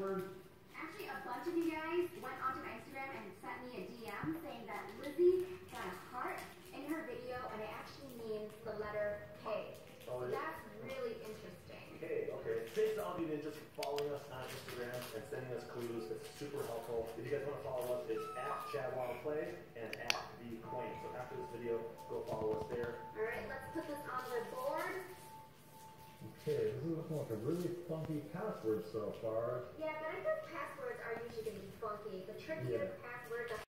password? Actually, a bunch of you guys went onto my Instagram and sent me a DM saying that Lizzie got a heart in her video, and it actually means the letter K. Oh, So that's really interesting. Okay, okay. Thanks to all of you ninjas for following us on Instagram and sending us clues. It's super helpful. If you guys want to follow us, it's at ChadWildPlay and at TheCoin. So after this video, go follow us there. All right, let's put this on the board. Okay, this is looking like a really funky password so far. Yeah, but I think passwords are usually going to be funky. The trickier